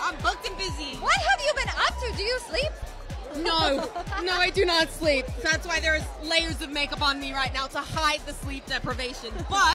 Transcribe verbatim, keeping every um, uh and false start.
I'm booked and busy. What have you been up to? Do you sleep? No, no, I do not sleep. That's why there's layers of makeup on me right now to hide the sleep deprivation. But